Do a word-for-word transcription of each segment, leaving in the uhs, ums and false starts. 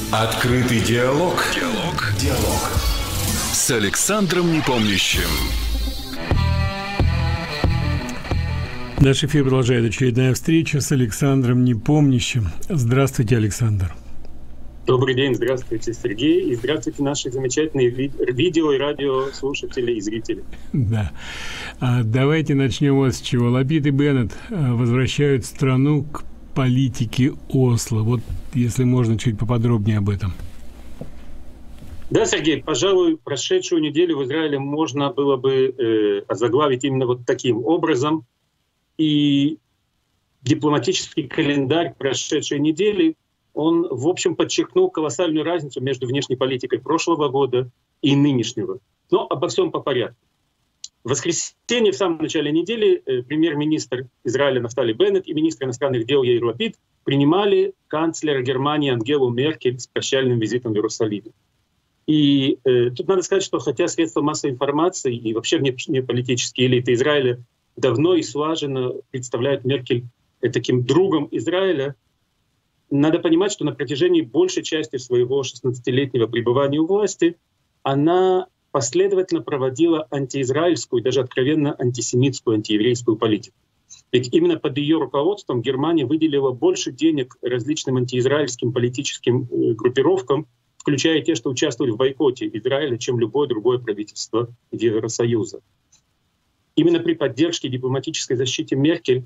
Открытый диалог. Диалог. Диалог. С Александром Непомнящим. Наш эфир продолжает очередная встреча с Александром Непомнящим. Здравствуйте, Александр. Добрый день, здравствуйте, Сергей, и здравствуйте наши замечательные ви- видео и радиослушатели и зрители. Да. А давайте начнем вот с чего. Лапид и Беннет возвращают страну к политике Осло. Вот, если можно, чуть поподробнее об этом. Да, Сергей, пожалуй, прошедшую неделю в Израиле можно было бы э, озаглавить именно вот таким образом. И дипломатический календарь прошедшей недели, он, в общем, подчеркнул колоссальную разницу между внешней политикой прошлого года и нынешнего. Но обо всем по порядку. В воскресенье, в самом начале недели, э, премьер-министр Израиля Нафтали Беннет и министр иностранных дел Яир Лапид принимали канцлера Германии Ангелу Меркель с прощальным визитом в Иерусалиме. И э, тут надо сказать, что хотя средства массовой информации и вообще внеполитические элиты Израиля давно и слаженно представляют Меркель таким другом Израиля, надо понимать, что на протяжении большей части своего шестнадцатилетнего пребывания у власти она последовательно проводила антиизраильскую, даже откровенно антисемитскую, антиеврейскую политику. Ведь именно под ее руководством Германия выделила больше денег различным антиизраильским политическим группировкам, включая те, что участвовали в бойкоте Израиля, чем любое другое правительство Евросоюза. Именно при поддержке дипломатической защиты Меркель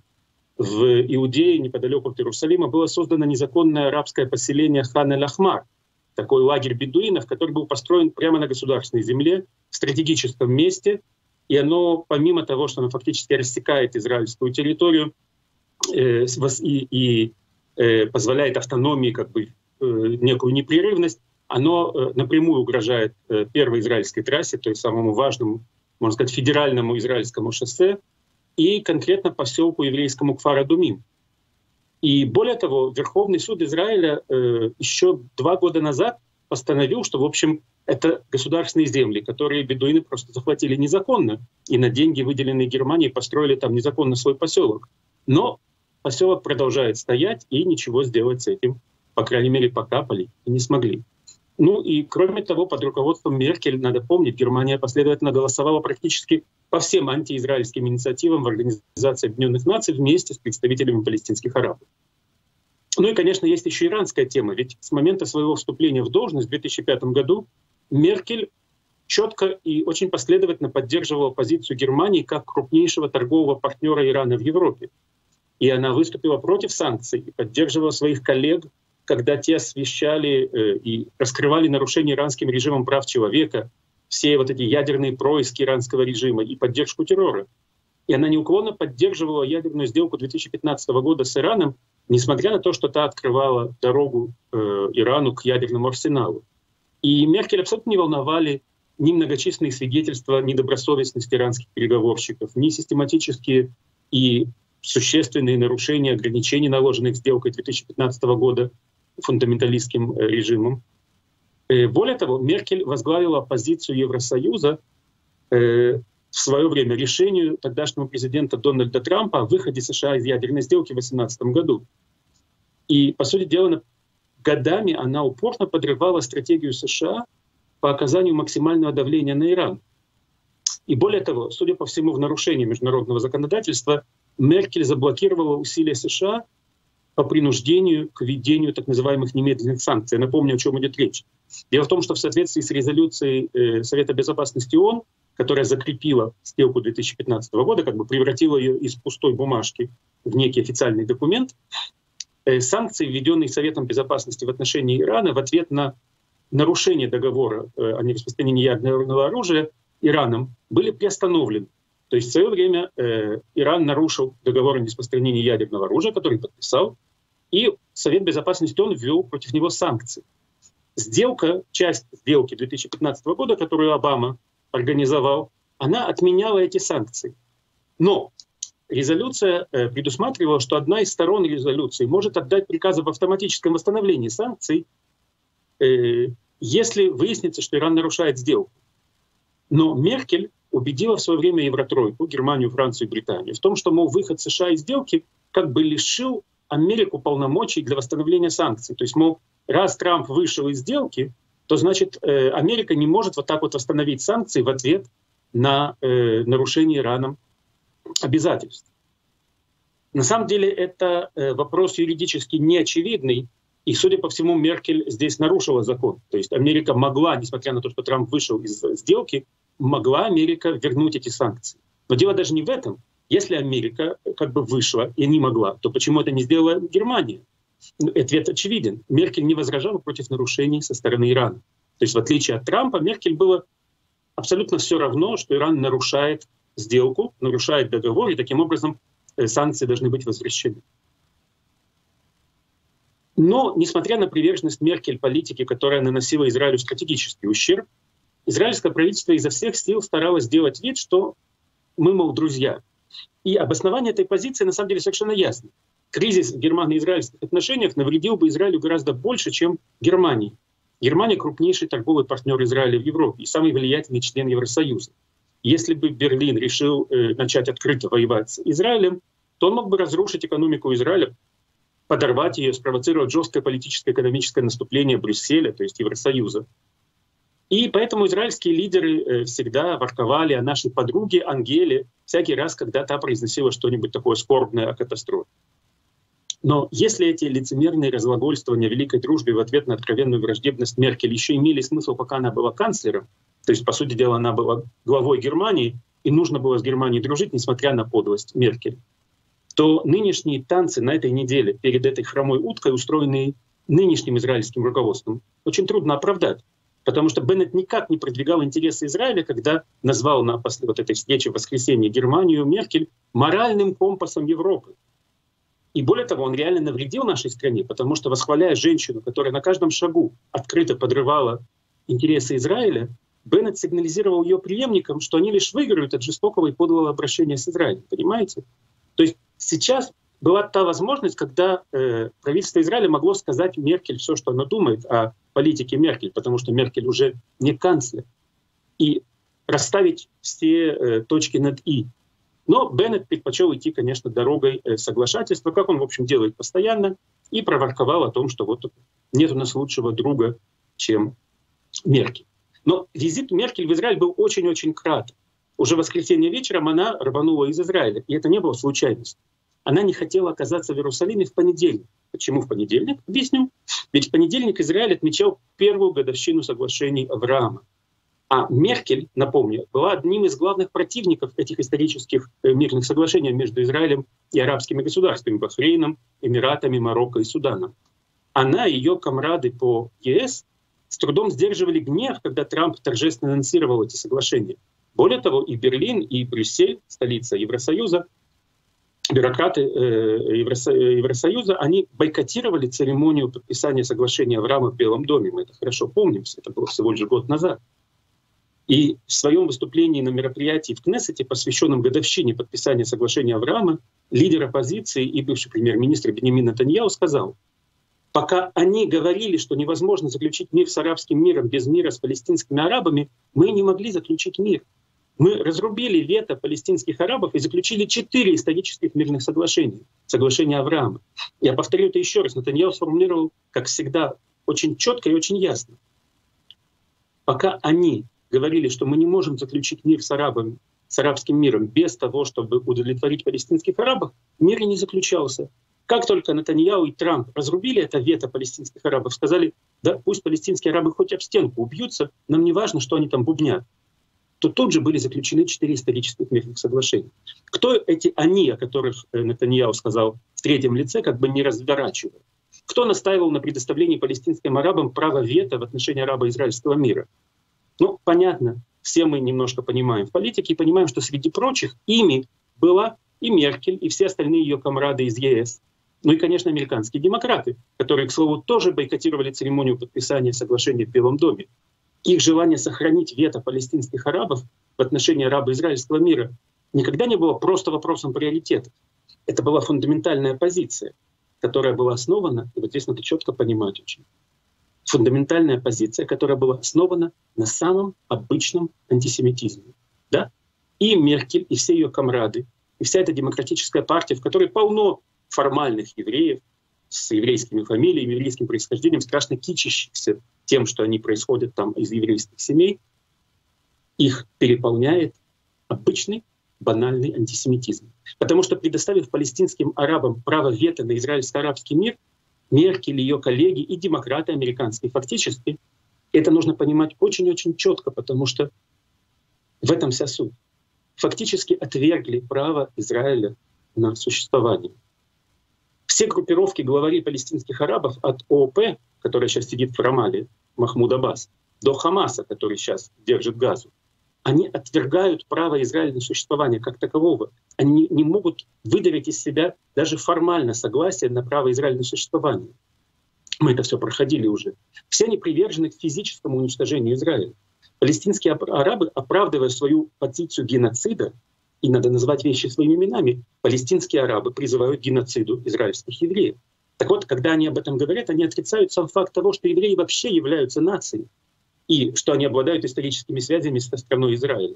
в Иудее, неподалеку от Иерусалима, было создано незаконное арабское поселение Хан эль-Ахмар, такой лагерь бедуинов, который был построен прямо на государственной земле, в стратегическом месте. И оно, помимо того, что оно фактически рассекает израильскую территорию э, и, и э, позволяет автономии, как бы, э, некую непрерывность, оно э, напрямую угрожает э, первой израильской трассе, то есть самому важному, можно сказать, федеральному израильскому шоссе, и конкретно поселку еврейскому Кфар-Адумим. И более того, Верховный суд Израиля э, еще два года назад постановил, что, в общем, это государственные земли, которые бедуины просто захватили незаконно, и на деньги, выделенные Германией, построили там незаконно свой поселок. Но поселок продолжает стоять, и ничего сделать с этим, по крайней мере, пока политики не смогли. Ну и кроме того, под руководством Меркель, надо помнить, Германия последовательно голосовала практически по всем антиизраильским инициативам в Организации Объединенных Наций вместе с представителями палестинских арабов. Ну и, конечно, есть еще иранская тема, ведь с момента своего вступления в должность в две тысячи пятом году Меркель четко и очень последовательно поддерживала позицию Германии как крупнейшего торгового партнера Ирана в Европе. И она выступила против санкций и поддерживала своих коллег, когда те освещали э, и раскрывали нарушения иранским режимом прав человека, все вот эти ядерные происки иранского режима и поддержку террора. И она неуклонно поддерживала ядерную сделку две тысячи пятнадцатого года с Ираном, несмотря на то, что та открывала дорогу э, Ирану к ядерному арсеналу. И Меркель абсолютно не волновали ни многочисленные свидетельства недобросовестности иранских переговорщиков, ни систематические и существенные нарушения ограничений, наложенных сделкой две тысячи пятнадцатого года фундаменталистским режимом. Более того, Меркель возглавила оппозицию Евросоюза в свое время решению тогдашнего президента Дональда Трампа о выходе США из ядерной сделки в две тысячи восемнадцатом году. И, по сути дела, годами она упорно подрывала стратегию США по оказанию максимального давления на Иран. И более того, судя по всему, в нарушении международного законодательства, Меркель заблокировала усилия США по принуждению к введению так называемых немедленных санкций. Я напомню, о чем идет речь. Дело в том, что в соответствии с резолюцией э, Совета Безопасности ООН, которая закрепила сделку две тысячи пятнадцатого года, как бы превратила ее из пустой бумажки в некий официальный документ, э, санкции, введенные Советом Безопасности в отношении Ирана в ответ на нарушение договора э, о нераспространении ядерного оружия Ираном, были приостановлены. То есть в свое время э, Иран нарушил договор о нераспространении ядерного оружия, который подписал, и Совет Безопасности ООН ввел против него санкции. Сделка, часть сделки две тысячи пятнадцатого года, которую Обама организовал, она отменяла эти санкции. Но резолюция э, предусматривала, что одна из сторон резолюции может отдать приказ об автоматическом восстановлении санкций, э, если выяснится, что Иран нарушает сделку. Но Меркель убедила в свое время Евротройку, Германию, Францию и Британию в том, что, мол, выход США из сделки как бы лишил Америку полномочий для восстановления санкций. То есть, мол, раз Трамп вышел из сделки, то значит э, Америка не может вот так вот восстановить санкции в ответ на э, нарушение Ираном обязательств. На самом деле это э, вопрос юридически неочевидный, и, судя по всему, Меркель здесь нарушила закон. То есть Америка могла, несмотря на то, что Трамп вышел из сделки, могла Америка вернуть эти санкции. Но дело даже не в этом. Если Америка как бы вышла и не могла, то почему это не сделала Германия? Ответ очевиден. Меркель не возражала против нарушений со стороны Ирана. То есть в отличие от Трампа, Меркель было абсолютно все равно, что Иран нарушает сделку, нарушает договор, и таким образом санкции должны быть возвращены. Но, несмотря на приверженность Меркель политике, которая наносила Израилю стратегический ущерб, израильское правительство изо всех сил старалось сделать вид, что мы, мол, друзья. И обоснование этой позиции на самом деле совершенно ясно. Кризис в германо-израильских отношениях навредил бы Израилю гораздо больше, чем Германии. Германия — крупнейший торговый партнер Израиля в Европе и самый влиятельный член Евросоюза. Если бы Берлин решил э, начать открыто воевать с Израилем, то он мог бы разрушить экономику Израиля, подорвать ее, спровоцировать жесткое политическое экономическое наступление Брюсселя, то есть Евросоюза. И поэтому израильские лидеры э, всегда ворковали о нашей подруге Ангеле всякий раз, когда та произносила что-нибудь такое скорбное о катастрофе. Но если эти лицемерные разглагольствования о великой дружбе в ответ на откровенную враждебность Меркель еще имели смысл, пока она была канцлером, то есть, по сути дела, она была главой Германии, и нужно было с Германией дружить, несмотря на подлость Меркель, то нынешние танцы на этой неделе перед этой хромой уткой, устроенные нынешним израильским руководством, очень трудно оправдать. Потому что Беннет никак не продвигал интересы Израиля, когда назвал на после вот этой встречи в воскресенье Германию Меркель моральным компасом Европы. И более того, он реально навредил нашей стране, потому что, восхваляя женщину, которая на каждом шагу открыто подрывала интересы Израиля, Беннет сигнализировал ее преемникам, что они лишь выиграют от жестокого и подлого обращения с Израилем. Понимаете? То есть сейчас была та возможность, когда э, правительство Израиля могло сказать Меркель все, что оно думает о политике Меркель, потому что Меркель уже не канцлер, и расставить все э, точки над «и». Но Беннет предпочел идти, конечно, дорогой э, соглашательства, как он, в общем, делает постоянно, и проворковал о том, что вот нет у нас лучшего друга, чем Меркель. Но визит Меркель в Израиль был очень-очень краток. Уже в воскресенье вечером она рванула из Израиля, и это не было случайностью. Она не хотела оказаться в Иерусалиме в понедельник. Почему в понедельник? Объясню. Ведь в понедельник Израиль отмечал первую годовщину соглашений Авраама. А Меркель, напомню, была одним из главных противников этих исторических мирных соглашений между Израилем и арабскими государствами, Бахрейном, Эмиратами, Марокко и Суданом. Она и ее комрады по ЕС с трудом сдерживали гнев, когда Трамп торжественно анонсировал эти соглашения. Более того, и Берлин, и Брюссель, столица Евросоюза, бюрократы э, Евросо... Евросоюза, они бойкотировали церемонию подписания соглашения Авраама в Белом доме. Мы это хорошо помним, это было всего лишь год назад. И в своем выступлении на мероприятии в Кнессете, посвященном годовщине подписания соглашения Авраама, лидер оппозиции и бывший премьер-министр Биньямин Нетаньяху сказал: пока они говорили, что невозможно заключить мир с арабским миром без мира с палестинскими арабами, мы не могли заключить мир. Мы разрубили вето палестинских арабов и заключили четыре исторических мирных соглашения, соглашения Авраама. Я повторю это еще раз. Нетаньяху сформулировал, как всегда, очень четко и очень ясно. Пока они говорили, что мы не можем заключить мир с арабами, с арабским миром без того, чтобы удовлетворить палестинских арабов, мир и не заключался. Как только Нетаньяху и Трамп разрубили это вето палестинских арабов, сказали: да пусть палестинские арабы хоть об стенку убьются, нам не важно, что они там бубнят, то тут же были заключены четыре исторических мирных соглашения. Кто эти «они», о которых Нетаньяху сказал в третьем лице, как бы не разворачивая? Кто настаивал на предоставлении палестинским арабам права вето в отношении арабо-израильского мира? Ну, понятно, все мы немножко понимаем в политике и понимаем, что среди прочих ими была и Меркель, и все остальные ее комрады из ЕС. Ну и, конечно, американские демократы, которые, к слову, тоже бойкотировали церемонию подписания соглашения в Белом доме. Их желание сохранить вето палестинских арабов в отношении арабо-израильского мира никогда не было просто вопросом приоритета. Это была фундаментальная позиция, которая была основана, и вот здесь надо четко понимать очень, фундаментальная позиция, которая была основана на самом обычном антисемитизме. Да? И Меркель, и все ее комрады, и вся эта демократическая партия, в которой полно формальных евреев, с еврейскими фамилиями, еврейским происхождением, страшно кичащихся тем, что они происходят там из еврейских семей, их переполняет обычный банальный антисемитизм. Потому что, предоставив палестинским арабам право вето на израильско-арабский мир, Меркель, ее коллеги и демократы американские фактически, это нужно понимать очень-очень четко, потому что в этом вся суть, фактически отвергли право Израиля на существование. Все группировки главарей палестинских арабов от ООП, которая сейчас сидит в Рамале, Махмуд Аббас, до Хамаса, который сейчас держит Газу, они отвергают право Израиля на существование как такового. Они не, не могут выдавить из себя даже формально согласие на право Израиля на существование. Мы это все проходили уже. Все они привержены к физическому уничтожению Израиля. Палестинские арабы, оправдывая свою позицию геноцида, и надо назвать вещи своими именами, палестинские арабы призывают к геноциду израильских евреев. Так вот, когда они об этом говорят, они отрицают сам факт того, что евреи вообще являются нацией, и что они обладают историческими связями со страной Израиля.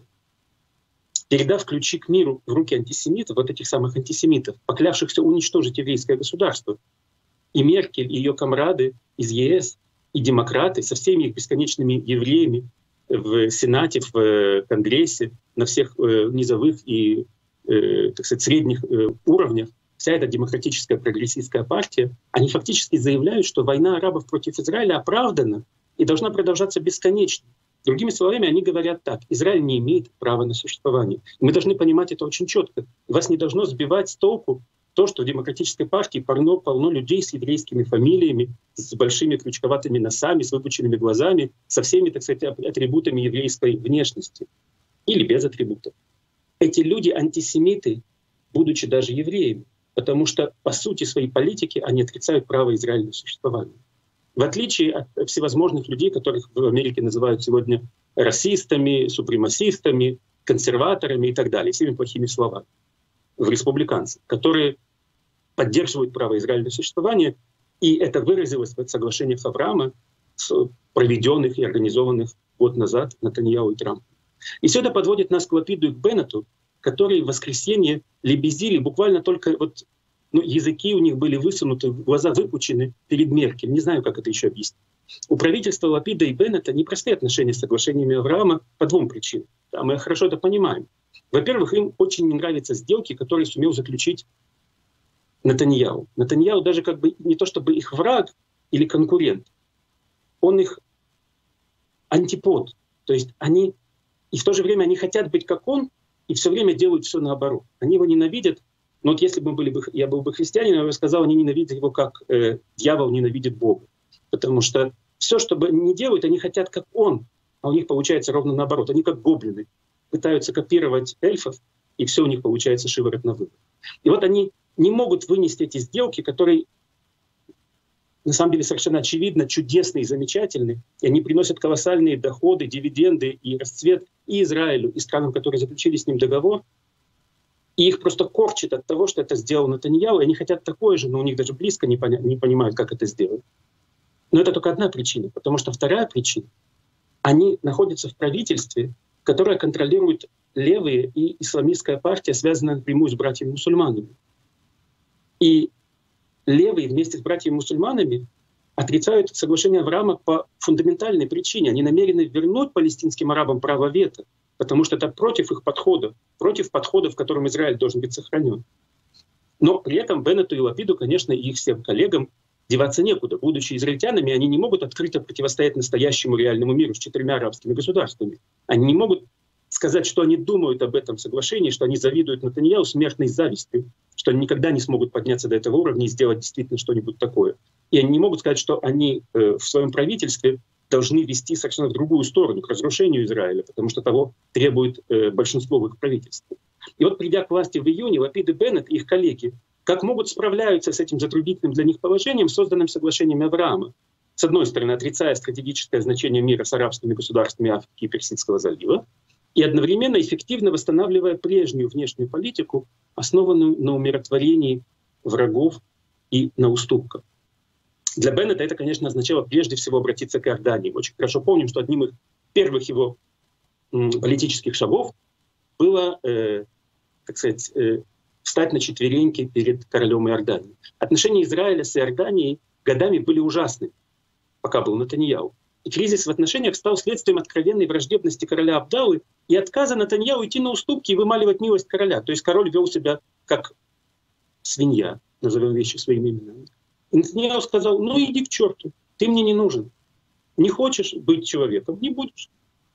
Передав ключи к миру в руки антисемитов, вот этих самых антисемитов, поклявшихся уничтожить еврейское государство, и Меркель, и ее комрады из ЕС, и демократы со всеми их бесконечными евреями в Сенате, в Конгрессе, на всех э, низовых и, э, так сказать, средних э, уровнях, вся эта демократическая прогрессистская партия, они фактически заявляют, что война арабов против Израиля оправдана и должна продолжаться бесконечно. Другими словами, они говорят так: Израиль не имеет права на существование. Мы должны понимать это очень четко. Вас не должно сбивать с толку то, что в демократической партии полно, полно людей с еврейскими фамилиями, с большими крючковатыми носами, с выпученными глазами, со всеми, так сказать, атрибутами еврейской внешности. Или без атрибутов. Эти люди антисемиты, будучи даже евреями, потому что по сути своей политики они отрицают право Израиля на существование. В отличие от всевозможных людей, которых в Америке называют сегодня расистами, супремасистами, консерваторами и так далее, всеми плохими словами, в республиканцев, которые поддерживают право Израиля на существование, и это выразилось в соглашениях Авраама, проведенных и организованных год назад Нетаньяху и Трампом. И все это подводит нас к Лапиду и к Беннету, которые в воскресенье лебезили буквально только вот, ну, языки у них были высунуты, глаза выпучены перед Меркель. Не знаю, как это еще объяснить. У правительства Лапида и Беннета непростые отношения с соглашениями Авраама по двум причинам. Да, мы хорошо это понимаем. Во-первых, им очень не нравятся сделки, которые сумел заключить Нетаньяху. Нетаньяху даже как бы не то чтобы их враг или конкурент, он их антипод. То есть они, и в то же время они хотят быть как он, и все время делают все наоборот. Они его ненавидят. Но вот если бы, мы были бы я был бы христианином, я бы сказал, они ненавидят его, как э, дьявол ненавидит Бога. Потому что все, что бы они делают, они хотят как он, а у них получается ровно наоборот. Они как гоблины пытаются копировать эльфов, и все у них получается шиворот на выворот. И вот они не могут вынести эти сделки, которые на самом деле совершенно очевидно чудесны и замечательны, и они приносят колоссальные доходы, дивиденды и расцвет и Израилю, и странам, которые заключили с ним договор. И их просто корчит от того, что это сделал Нетаньяху, и они хотят такое же, но у них даже близко не, поня- не понимают, как это сделать. Но это только одна причина, потому что вторая причина — они находятся в правительстве, которое контролирует левые и исламистская партия, связанная напрямую с братьями-мусульманами. И левые вместе с братьями-мусульманами отрицают соглашение Авраама по фундаментальной причине. Они намерены вернуть палестинским арабам право вето, потому что это против их подхода, против подхода, в котором Израиль должен быть сохранен. Но при этом Беннету и Лапиду, конечно, и их всем коллегам деваться некуда. Будучи израильтянами, они не могут открыто противостоять настоящему реальному миру с четырьмя арабскими государствами. Они не могут сказать, что они думают об этом соглашении, что они завидуют Нетаньяху смертной завистью, что они никогда не смогут подняться до этого уровня и сделать действительно что-нибудь такое. И они не могут сказать, что они э, в своем правительстве должны вести совершенно в другую сторону, к разрушению Израиля, потому что того требует э, большинство в их правительстве. И вот, придя к власти в июне, Лапид и Беннет и их коллеги как могут справляются с этим затруднительным для них положением, созданным соглашением Авраама. С одной стороны, отрицая стратегическое значение мира с арабскими государствами Африки и Персидского залива, и одновременно эффективно восстанавливая прежнюю внешнюю политику, основанную на умиротворении врагов и на уступках. Для Беннета это, конечно, означало прежде всего обратиться к Иордании. Мы очень хорошо помним, что одним из первых его м, политических шагов было, э, так сказать, э, встать на четвереньки перед королем Иордании. Отношения Израиля с Иорданией годами были ужасны, пока был Нетаньяху. И кризис в отношениях стал следствием откровенной враждебности короля Абдаллы и отказа Нетаньяху идти на уступки и вымаливать милость короля. То есть король вел себя как свинья, назовем вещи своими именами. И Нетаньяху сказал: ну иди к черту, ты мне не нужен. Не хочешь быть человеком — не будешь.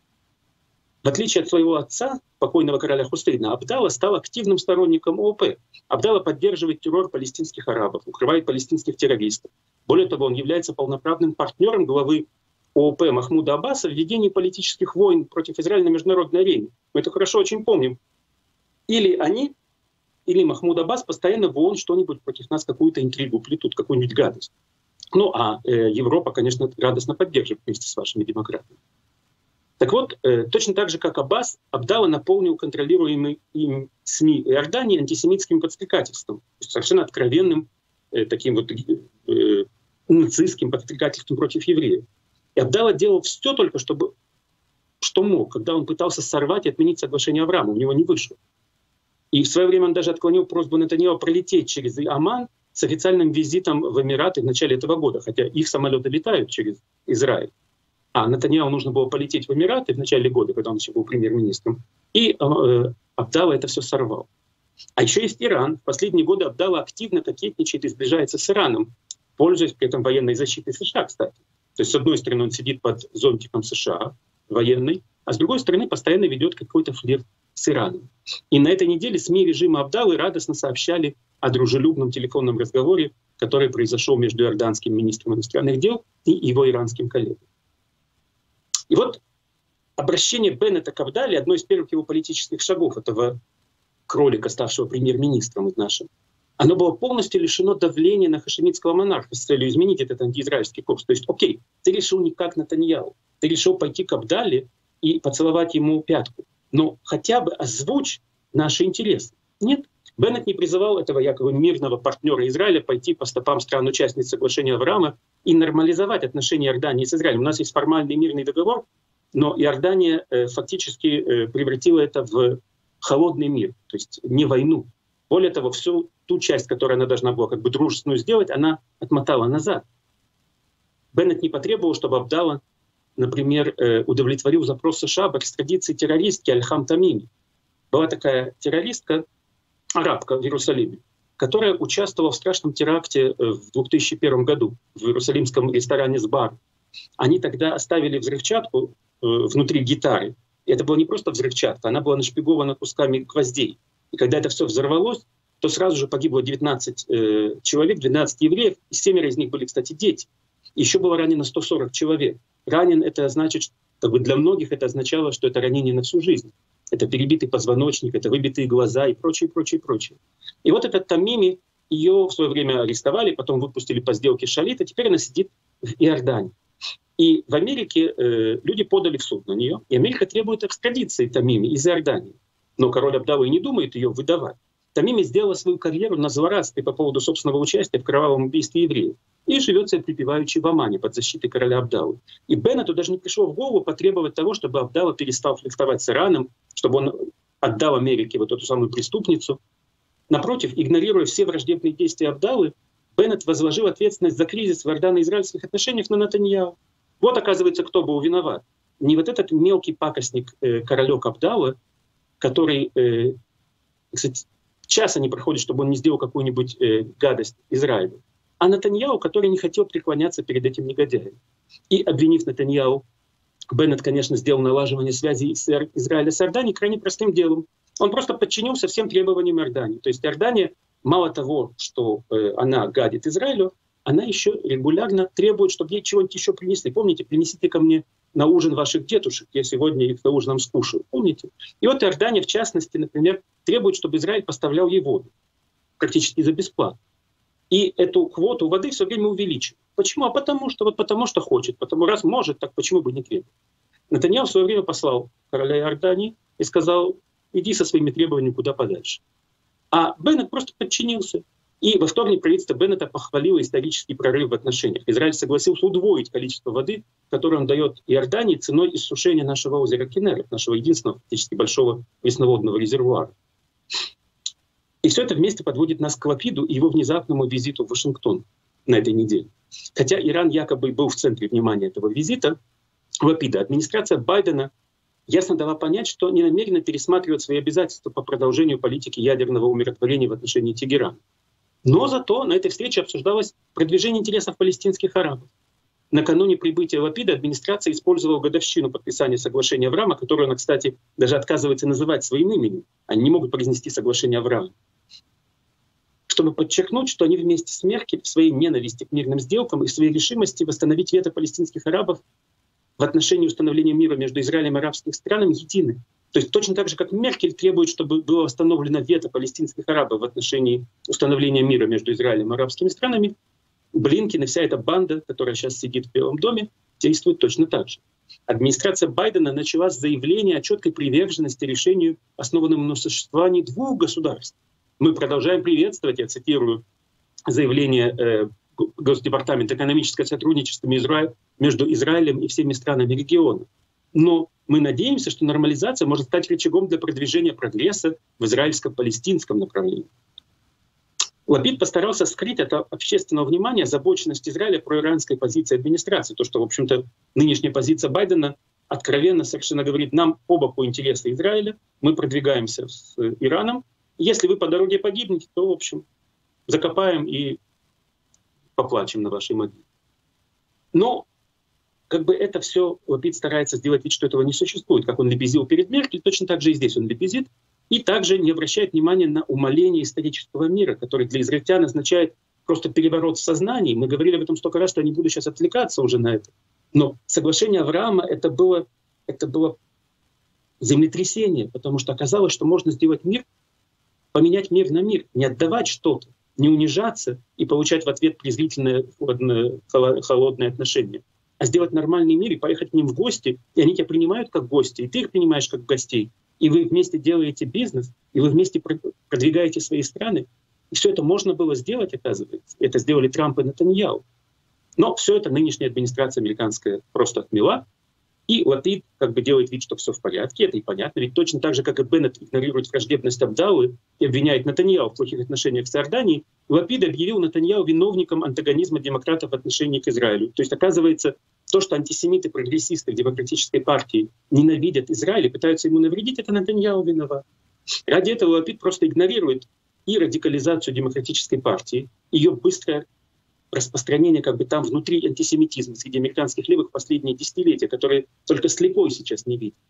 В отличие от своего отца, покойного короля Хусейна, Абдалла стал активным сторонником ООП. Абдалла поддерживает террор палестинских арабов, укрывает палестинских террористов. Более того, он является полноправным партнером главы ООП Махмуда Аббаса в ведении политических войн против Израиля на международной арене. Мы это хорошо очень помним. Или они, или Махмуд Аббас постоянно в ООН что-нибудь против нас, какую-то интригу плетут, какую-нибудь гадость. Ну а э, Европа, конечно, радостно поддерживает вместе с вашими демократами. Так вот, э, точно так же, как Аббас, Абдалла наполнил контролируемый им СМИ Иордании антисемитским подстрекательством, совершенно откровенным э, таким вот э, нацистским подстрекательством против евреев. И Абдалла делал все только, чтобы, что мог, когда он пытался сорвать и отменить соглашение Авраама, у него не вышло. И в свое время он даже отклонил просьбу Нетаньяху пролететь через Оман с официальным визитом в Эмираты в начале этого года, хотя их самолеты летают через Израиль. А Нетаньяху нужно было полететь в Эмираты в начале года, когда он еще был премьер-министром. И э, Абдалла это все сорвал. А еще есть Иран. В последние годы Абдалла активно кокетничает и сближается с Ираном, пользуясь при этом военной защитой США, кстати. То есть, с одной стороны, он сидит под зонтиком США военной, а с другой стороны, постоянно ведет какой-то флирт с Ираном. И на этой неделе СМИ режима Абдаллы радостно сообщали о дружелюбном телефонном разговоре, который произошел между иорданским министром иностранных дел и его иранским коллегой. И вот обращение Беннета к Абдалле, одно из первых его политических шагов, этого кролика, ставшего премьер-министром нашим, оно было полностью лишено давления на хашемитского монарха с целью изменить этот антиизраильский курс. То есть, окей, ты решил не как Нетаньяху, ты решил пойти к Абдалле и поцеловать ему пятку. Но хотя бы озвучь наши интересы. Нет, Беннет не призывал этого якобы мирного партнера Израиля пойти по стопам стран-участниц соглашения Авраама и нормализовать отношения Иордании с Израилем. У нас есть формальный мирный договор, но Иордания э, фактически э, превратила это в холодный мир, то есть не войну. Более того, всю ту часть, которую она должна была как бы дружественную сделать, она отмотала назад. Беннет не потребовал, чтобы Абдалла, например, э, удовлетворил запрос США об экстрадиции террористки Аль-Хам Тамими. Была такая террористка, арабка в Иерусалиме, которая участвовала в страшном теракте в две тысячи первом году в иерусалимском ресторане «Сбар». Они тогда оставили взрывчатку э, внутри гитары. И это была не просто взрывчатка, она была нашпигована кусками гвоздей. И когда это все взорвалось, то сразу же погибло девятнадцать э, человек, двенадцать евреев, и семеро из них были, кстати, дети. Еще было ранено сто сорок человек. Ранен — это значит, как бы для многих это означало, что это ранение на всю жизнь. Это перебитый позвоночник, это выбитые глаза и прочее, прочее, прочее. И вот этот Тамими, ее в свое время арестовали, потом выпустили по сделке Шалит, а теперь она сидит в Иордании. И в Америке э, люди подали в суд на нее, и Америка требует экстрадиции Тамими из Иордании. Но король Абдалла и не думает ее выдавать. Тамими сделала свою карьеру на злорадстве по поводу собственного участия в кровавом убийстве евреев и живет себе припеваючи в Омане под защитой короля Абдаллы. И Беннету даже не пришло в голову потребовать того, чтобы Абдалла перестал флиртовать с Ираном, чтобы он отдал Америке вот эту самую преступницу. Напротив, игнорируя все враждебные действия Абдаллы, Беннет возложил ответственность за кризис в иордано-израильских отношениях на Нетаньяху. Вот, оказывается, кто был виноват. Не вот этот мелкий пакостник э, королек Абдалла, который, э, кстати, часа не проходит, чтобы он не сделал какую-нибудь э, гадость Израилю, а Нетаньяху, который не хотел преклоняться перед этим негодяем. И, обвинив Нетаньяху, Беннет, конечно, сделал налаживание связей Израиля с Иорданией крайне простым делом. Он просто подчинился всем требованиям Иордании. То есть Иордания, мало того, что э, она гадит Израилю, она еще регулярно требует, чтобы ей чего-нибудь еще принесли. Помните, принесите ко мне на ужин ваших дедушек, я сегодня их за ужином скушаю. Помните? И вот Иордания, в частности, например, требует, чтобы Израиль поставлял ей воду практически за бесплатно. И эту квоту воды все время увеличивает. Почему? А потому что, вот потому что хочет. Потому раз может, так почему бы не требовать? Нетаньяху в свое время послал короля Иордании и сказал: иди со своими требованиями куда подальше. А Беннет просто подчинился. И во вторник правительство Беннета похвалило исторический прорыв в отношениях. Израиль согласился удвоить количество воды, которое он дает Иордании ценой иссушения нашего озера Кинерет, нашего единственного фактически большого пресноводного резервуара. И все это вместе подводит нас к Лапиду и его внезапному визиту в Вашингтон на этой неделе. Хотя Иран якобы был в центре внимания этого визита Лапида, администрация Байдена ясно дала понять, что не намерена пересматривать свои обязательства по продолжению политики ядерного умиротворения в отношении Тегерана. Но зато на этой встрече обсуждалось продвижение интересов палестинских арабов. Накануне прибытия Лапида администрация использовала годовщину подписания соглашения Авраама, которое она, кстати, даже отказывается называть своим именем. Они не могут произнести соглашение Авраама. Чтобы подчеркнуть, что они вместе с Меркель в своей ненависти к мирным сделкам и в своей решимости восстановить вето палестинских арабов в отношении установления мира между Израилем и арабскими странами едины. То есть точно так же, как Меркель требует, чтобы было восстановлено вето палестинских арабов в отношении установления мира между Израилем и арабскими странами, Блинкен и вся эта банда, которая сейчас сидит в Белом доме, действует точно так же. Администрация Байдена начала с заявления о четкой приверженности решению, основанному на существовании двух государств. Мы продолжаем приветствовать, я цитирую, заявление э, Госдепартамента экономическое сотрудничество Израиль, между Израилем и всеми странами региона. Но мы надеемся, что нормализация может стать рычагом для продвижения прогресса в израильско-палестинском направлении. Лапид постарался скрыть от общественного внимания озабоченность Израиля про иранской позиции администрации. То, что, в общем-то, нынешняя позиция Байдена откровенно совершенно говорит, нам оба по интересу Израиля, мы продвигаемся с Ираном. Если вы по дороге погибнете, то, в общем, закопаем и поплачем на вашей могиле. Но как бы это все Лапид старается сделать вид, что этого не существует. Как он лебезил перед Меркель, точно так же и здесь он лебезит. И также не обращает внимания на умаление исторического мира, который для израильтян означает просто переворот в сознании. Мы говорили об этом столько раз, что я не буду сейчас отвлекаться уже на это. Но соглашение Авраама — это было, это было землетрясение, потому что оказалось, что можно сделать мир, поменять мир на мир, не отдавать что-то, не унижаться и получать в ответ презрительное холодное, холодное отношение, а сделать нормальный мир и поехать к ним в гости, и они тебя принимают как гости, и ты их принимаешь как гостей, и вы вместе делаете бизнес, и вы вместе продвигаете свои страны. И все это можно было сделать, оказывается. Это сделали Трамп и Нетаньяху. Но все это нынешняя администрация американская просто отмела. И Лапид как бы делает вид, что все в порядке, это и понятно. Ведь точно так же, как и Беннет игнорирует враждебность Абдаллы и обвиняет Нетаньяху в плохих отношениях с Иорданией, Лапид объявил Нетаньяху виновником антагонизма демократов в отношении к Израилю. То есть оказывается, то, что антисемиты, прогрессисты в демократической партии ненавидят Израиль и пытаются ему навредить, это Нетаньяху виноват. Ради этого Лапид просто игнорирует и радикализацию демократической партии, ее быстрое распространение как бы там внутри антисемитизма среди американских левых в последние десятилетия, которые только слепой сейчас не видят.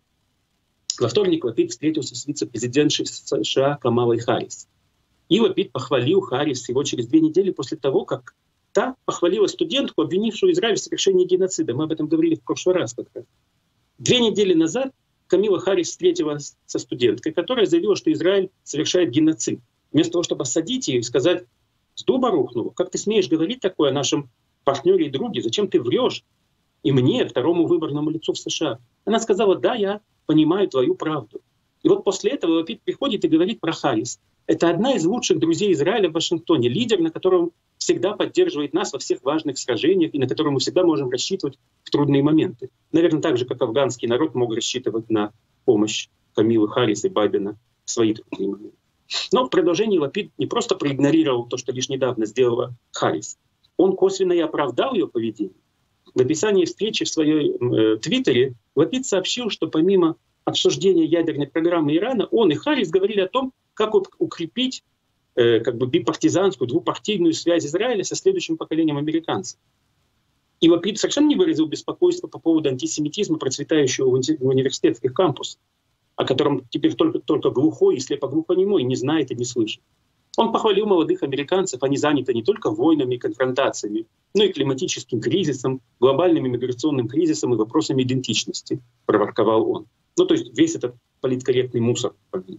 Во вторник Лапид встретился с вице-президентшей США Камалой Харрис. И Лапид похвалил Харрис всего через две недели после того, как та похвалила студентку, обвинившую Израиль в совершении геноцида. Мы об этом говорили в прошлый раз как раз. Две недели назад Камила Харрис встретилась со студенткой, которая заявила, что Израиль совершает геноцид. Вместо того, чтобы осадить ее и сказать: «С дуба рухнуло, как ты смеешь говорить такое о нашем партнере и друге? Зачем ты врешь? И мне, второму выборному лицу в США». Она сказала: «Да, я понимаю твою правду». И вот после этого Лапид приходит и говорит про Харрис. Это одна из лучших друзей Израиля в Вашингтоне, лидер, на котором всегда поддерживает нас во всех важных сражениях и на котором мы всегда можем рассчитывать в трудные моменты. Наверное, так же, как афганский народ мог рассчитывать на помощь Камилы Харрис и Байдена в свои трудные моменты. Но в продолжении Лапид не просто проигнорировал то, что лишь недавно сделала Харрис. Он косвенно и оправдал ее поведение. В описании встречи в своем э, твиттере Лапид сообщил, что помимо обсуждения ядерной программы Ирана, он и Харрис говорили о том, как укрепить э, как бы бипартизанскую, двупартийную связь Израиля со следующим поколением американцев. И Лапид совершенно не выразил беспокойства по поводу антисемитизма, процветающего в университетских кампусах, о котором теперь только, только глухой и слепоглухонемой не знает и не слышит. Он похвалил молодых американцев, они заняты не только войнами и конфронтациями, но и климатическим кризисом, глобальным миграционным кризисом и вопросами идентичности, проворковал он. Ну то есть весь этот политкорректный мусор.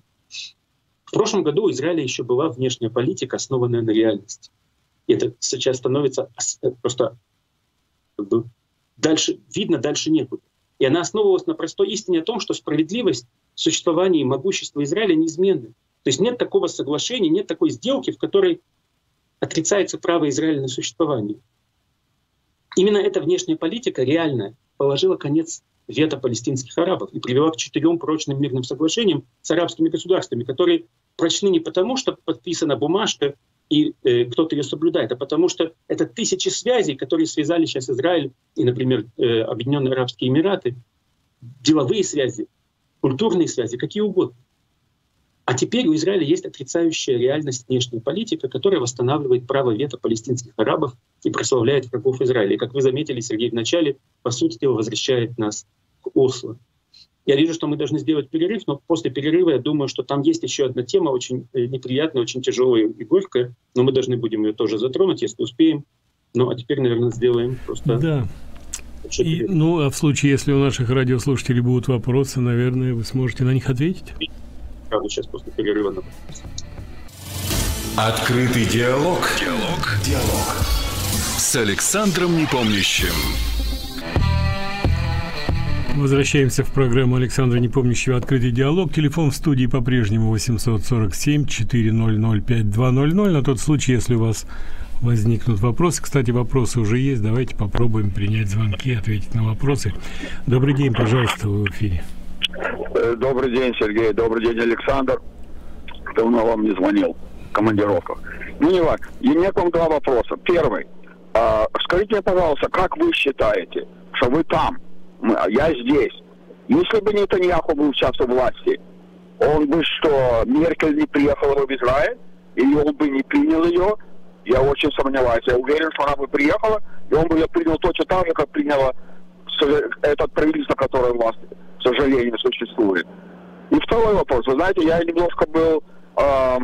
В прошлом году у Израиля еще была внешняя политика, основанная на реальности. И это сейчас становится просто как бы, дальше, видно, дальше некуда. И она основывалась на простой истине о том, что справедливость, существование и могущество Израиля неизменны. То есть нет такого соглашения, нет такой сделки, в которой отрицается право Израиля на существование. Именно эта внешняя политика, реальная, положила конец вето палестинских арабов и привела к четырем прочным мирным соглашениям с арабскими государствами, которые прочны не потому, что подписана бумажка, и э, кто-то ее соблюдает, а потому что это тысячи связей, которые связали сейчас Израиль и, например, э, Объединенные Арабские Эмираты, деловые связи, культурные связи, какие угодно. А теперь у Израиля есть отрицающая реальность внешняя политика, которая восстанавливает право вето палестинских арабов и прославляет врагов Израиля. И, как вы заметили, Сергей, в начале, по сути дела, возвращает нас к Осло. Я вижу, что мы должны сделать перерыв, но после перерыва я думаю, что там есть еще одна тема, очень неприятная, очень тяжелая и горькая, но мы должны будем ее тоже затронуть, если успеем. Ну, а теперь, наверное, сделаем просто... Да. И, ну, а в случае, если у наших радиослушателей будут вопросы, наверное, вы сможете на них ответить? Правда, сейчас после перерыва на вопрос. Открытый диалог. Диалог. Диалог. С Александром Непомнящим. Возвращаемся в программу Александра Непомнящего «Открытый диалог». Телефон в студии по-прежнему восемь сорок семь четыреста пять два ноль ноль. На тот случай, если у вас возникнут вопросы. Кстати, вопросы уже есть. Давайте попробуем принять звонки, ответить на вопросы. Добрый день, пожалуйста, вы в эфире. Добрый день, Сергей. Добрый день, Александр. Давно вам не звонил в командировках. Ну, не важно. И у меня к вам два вопроса. Первый. А, скажите мне, пожалуйста, как вы считаете, что вы там, а я здесь. Если бы Нетаньяху был сейчас у власти, он бы что, Меркель не приехала бы в Израиль? Или он бы не принял ее? Я очень сомневаюсь. Я уверен, что она бы приехала, и он бы ее принял точно так же, как приняла этот правительство, которое у вас, к сожалению, существует. И второй вопрос. Вы знаете, я немножко был, э,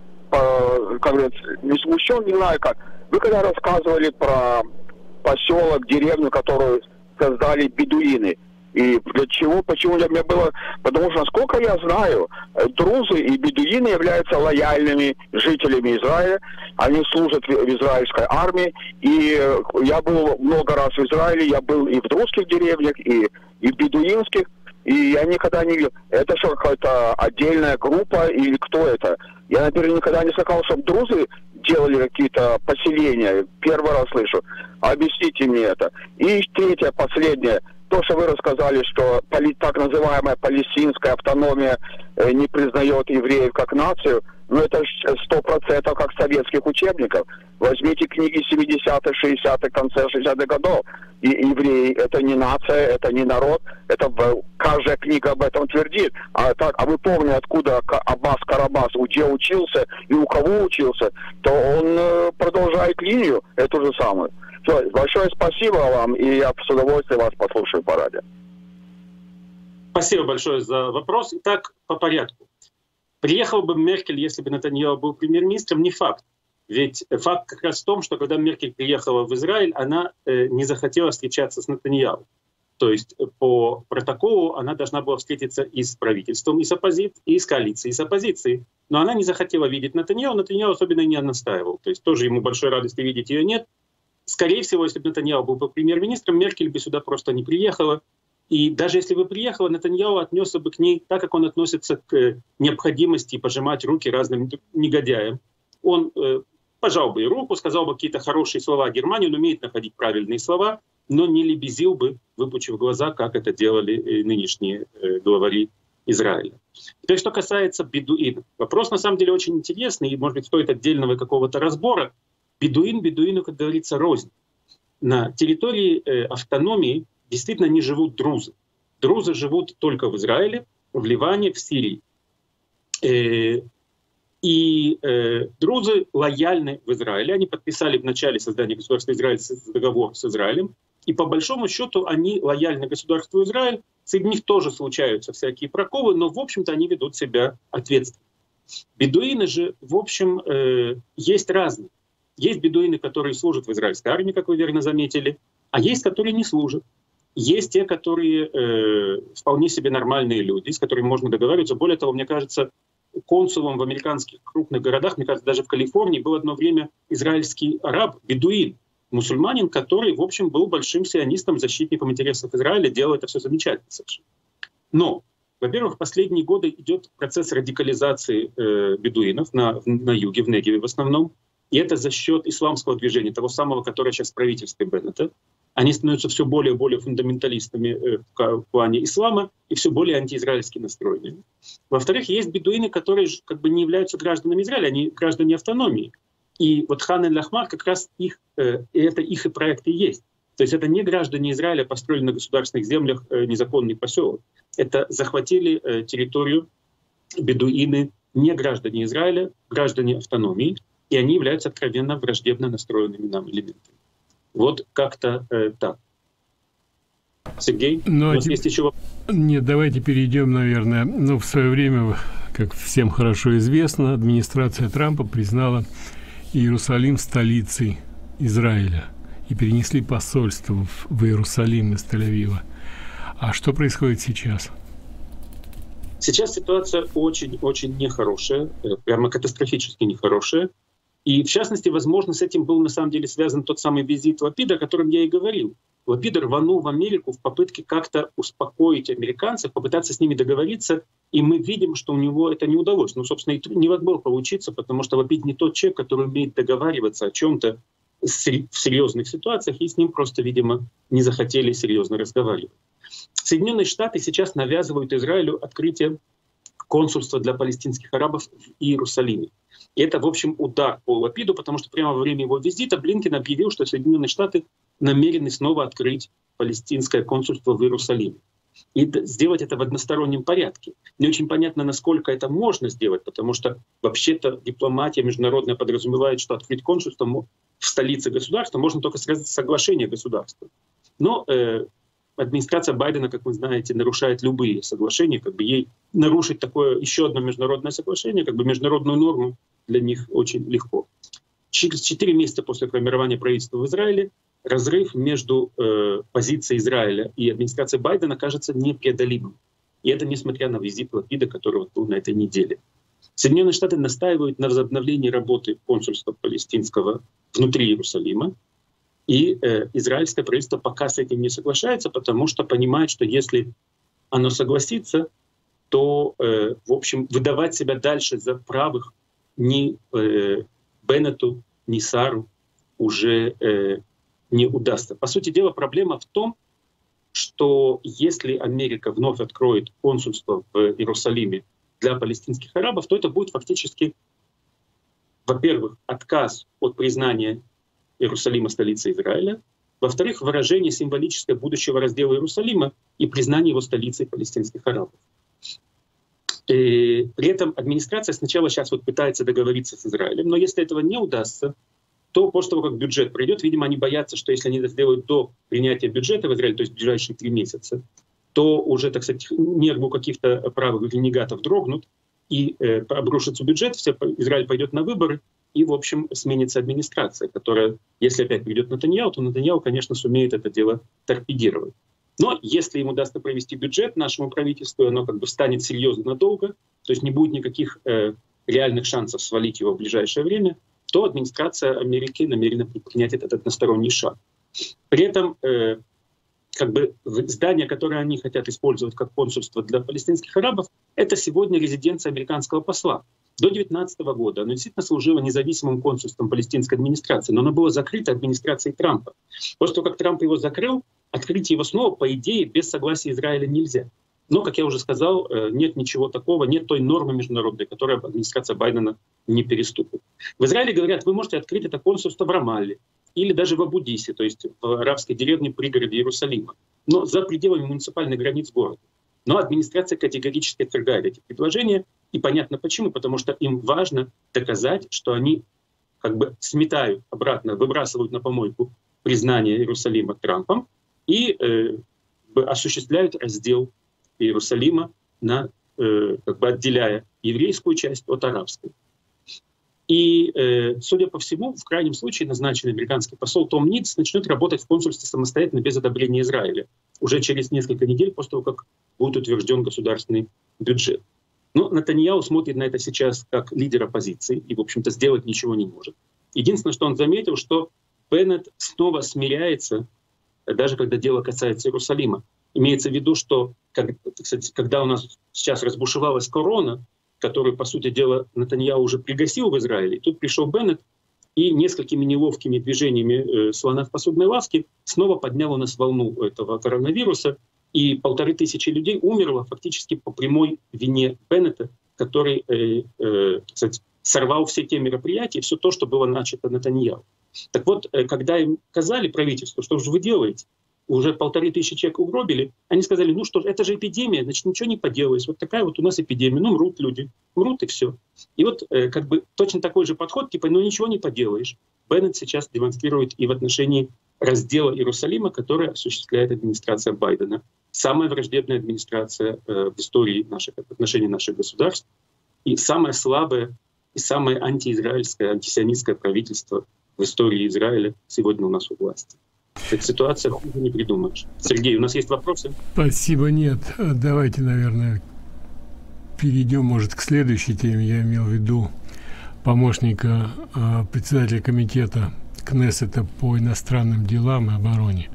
по, как говорится, не смущен, не знаю как. Вы когда рассказывали про поселок, деревню, которую создали бедуины, и для чего, почему для меня было, потому что, насколько я знаю, друзы и бедуины являются лояльными жителями Израиля, они служат в израильской армии, и я был много раз в Израиле, я был и в друзских деревнях, и, и в бедуинских, и я никогда не видел, это что, какая-то отдельная группа, или кто это? Я, например, никогда не слыхал, чтобы друзы делали какие-то поселения, первый раз слышу. Объясните мне это. И третье, последнее. То, что вы рассказали, что так называемая палестинская автономия не признает евреев как нацию, ну это сто процентов как советских учебников. Возьмите книги семидесятых, шестидесятых, конце шестидесятых годов. И евреи это не нация, это не народ, это каждая книга об этом твердит. А, так, а вы помните, откуда Аббас Карабас, где учился и у кого учился, то он продолжает линию эту же самую. Все, большое спасибо вам, и я с удовольствием вас послушаю по радио. Спасибо большое за вопрос. Итак, по порядку. Приехал бы Меркель, если бы Нетаньяху был премьер-министром, не факт. Ведь факт как раз в том, что когда Меркель приехала в Израиль, она э, не захотела встречаться с Нетаньяху. То есть по протоколу она должна была встретиться и с правительством, и с оппозицией, и с коалицией, и с оппозицией. Но она не захотела видеть Нетаньяху, Нетаньяху особенно не настаивал. То есть тоже ему большой радости видеть ее нет. Скорее всего, если бы Нетаньяху был премьер-министром, Меркель бы сюда просто не приехала. И даже если бы приехала, Нетаньяху отнесся бы к ней так, как он относится к необходимости пожимать руки разным негодяям. Он э, пожал бы ей руку, сказал бы какие-то хорошие слова о Германии, он умеет находить правильные слова, но не лебезил бы, выпучив глаза, как это делали нынешние э, главари Израиля. Теперь, что касается бедуинов. Вопрос на самом деле очень интересный, и, может быть, стоит отдельного какого-то разбора. Бедуин, бедуину, как говорится, рознь. На территории э, автономии действительно не живут друзы. Друзы живут только в Израиле, в Ливане, в Сирии. Э, и э, друзы лояльны в Израиле. Они подписали в начале создания государства Израиль договор с Израилем. И по большому счету они лояльны государству Израиль. Среди них тоже случаются всякие проколы, но в общем-то они ведут себя ответственно. Бедуины же, в общем, э, есть разные. Есть бедуины, которые служат в израильской армии, как вы верно заметили, а есть, которые не служат. Есть те, которые э, вполне себе нормальные люди, с которыми можно договариваться. Более того, мне кажется, консулом в американских крупных городах, мне кажется, даже в Калифорнии был одно время израильский араб, бедуин, мусульманин, который, в общем, был большим сионистом, защитником интересов Израиля, делал это все замечательно совершенно. Но, во-первых, в последние годы идет процесс радикализации э, бедуинов на, на юге, в Негеве в основном. И это за счет исламского движения, того самого, которое сейчас в правительстве Беннета. они становятся все более и более фундаменталистами в плане ислама и все более антиизраильски настроенными. Во-вторых, есть бедуины, которые как бы не являются гражданами Израиля, они граждане автономии. И вот Хан эль-Ахмар как раз их, это их и проект и есть. То есть это не граждане Израиля построили на государственных землях незаконный поселок. Это захватили территорию бедуины, не граждане Израиля, граждане автономии, и они являются откровенно враждебно настроенными нам элементами. Вот как-то э, так. Сергей, Но у вас теп... есть еще вопрос? Нет, давайте перейдем, наверное. Ну, в свое время, как всем хорошо известно, администрация Трампа признала Иерусалим столицей Израиля и перенесли посольство в, в Иерусалим из Тель-Авива. А что происходит сейчас? Сейчас ситуация очень-очень нехорошая, прямо катастрофически нехорошая. И, в частности, возможно, с этим был на самом деле связан тот самый визит Лапида, о котором я и говорил. Лапид рванул в Америку в попытке как-то успокоить американцев, попытаться с ними договориться, и мы видим, что у него это не удалось. Ну, собственно, и не могло получиться, потому что Лапид не тот человек, который умеет договариваться о чем-то в серьезных ситуациях, и с ним просто, видимо, не захотели серьезно разговаривать. Соединенные Штаты сейчас навязывают Израилю открытие консульства для палестинских арабов в Иерусалиме. И это, в общем, удар по Лапиду, потому что прямо во время его визита Блинкен объявил, что Соединенные Штаты намерены снова открыть палестинское консульство в Иерусалиме. И сделать это в одностороннем порядке. Не очень понятно, насколько это можно сделать, потому что вообще-то дипломатия международная подразумевает, что открыть консульство в столице государства можно только с соглашения государства. Но э, администрация Байдена, как вы знаете, нарушает любые соглашения, как бы ей нарушить такое еще одно международное соглашение, как бы международную норму для них очень легко. Через четыре месяца после формирования правительства в Израиле разрыв между э, позицией Израиля и администрацией Байдена кажется непреодолимым. И это несмотря на визит Лапида, который вот был на этой неделе. Соединенные Штаты настаивают на возобновлении работы консульства палестинского внутри Иерусалима. И э, израильское правительство пока с этим не соглашается, потому что понимает, что если оно согласится, то, э, в общем, выдавать себя дальше за правых ни э, Беннету, ни Сару уже э, не удастся. По сути дела, проблема в том, что если Америка вновь откроет консульство в Иерусалиме для палестинских арабов, то это будет фактически, во-первых, отказ от признания Иерусалима столицей Израиля, во-вторых, выражение символическое будущего раздела Иерусалима и признание его столицей палестинских арабов. И при этом администрация сначала сейчас вот пытается договориться с Израилем, но если этого не удастся, то после того, как бюджет пройдет, видимо, они боятся, что если они это сделают до принятия бюджета в Израиле, то есть в ближайшие три месяца, то уже, так сказать, нервы каких-то правых ренегатов дрогнут и э, обрушится бюджет, все, Израиль пойдет на выборы, и, в общем, сменится администрация, которая, если опять придет Нетаньяху, то Нетаньяху, конечно, сумеет это дело торпедировать. Но если ему удастся провести бюджет нашему правительству, оно как бы станет серьезно надолго, то есть не будет никаких э, реальных шансов свалить его в ближайшее время, то администрация Америки намерена предпринять этот односторонний шаг. При этом э, как бы здание, которое они хотят использовать как консульство для палестинских арабов, это сегодня резиденция американского посла. До две тысячи девятнадцатого года оно действительно служило независимым консульством палестинской администрации, но оно было закрыто администрацией Трампа. После того, как Трамп его закрыл, открыть его снова, по идее, без согласия Израиля нельзя. Но, как я уже сказал, нет ничего такого, нет той нормы международной, которую администрация Байдена не переступит. В Израиле говорят, вы можете открыть это консульство в Рамалле или даже в Абу-Дисе, то есть в арабской деревне пригороде Иерусалима, но за пределами муниципальных границ города. Но администрация категорически отвергает эти предложения, и понятно почему, потому что им важно доказать, что они как бы сметают обратно, выбрасывают на помойку признание Иерусалима Трампом и э, осуществляют раздел Иерусалима, на, э, как бы отделяя еврейскую часть от арабской. И, э, судя по всему, в крайнем случае назначенный американский посол Том Ниц начнет работать в консульстве самостоятельно без одобрения Израиля уже через несколько недель после того, как будет утвержден государственный бюджет. Но Нетаньяху смотрит на это сейчас как лидер оппозиции и, в общем-то, сделать ничего не может. Единственное, что он заметил, что Беннет снова смиряется, даже когда дело касается Иерусалима. Имеется в виду, что как, кстати, когда у нас сейчас разбушевалась корона, которую, по сути дела, Нетаньяху уже пригасил в Израиле, и тут пришел Беннет и несколькими неловкими движениями э, слона в посудной лавке снова поднял у нас волну этого коронавируса, и полторы тысячи людей умерло фактически по прямой вине Беннета, который э, э, кстати, сорвал все те мероприятия, все то, что было начато Нетаньяху. Так вот, э, когда им сказали правительству, что же вы делаете, уже полторы тысячи человек угробили, они сказали, ну что ж, это же эпидемия, значит, ничего не поделаешь. Вот такая вот у нас эпидемия, ну мрут люди, мрут и все. И вот э, как бы точно такой же подход, типа, ну ничего не поделаешь. Беннет сейчас демонстрирует и в отношении раздела Иерусалима, который осуществляет администрация Байдена. Самая враждебная администрация э, в истории наших отношений наших государств и самое слабое и самое антиизраильское, антисионистское правительство в истории Израиля сегодня у нас у власти. Эта ситуация хуже не придумаешь. Сергей, у нас есть вопросы? Спасибо, нет. Давайте, наверное, перейдем, может, к следующей теме. Я имел в виду помощника э, председателя комитета Кнессета по иностранным делам и обороне.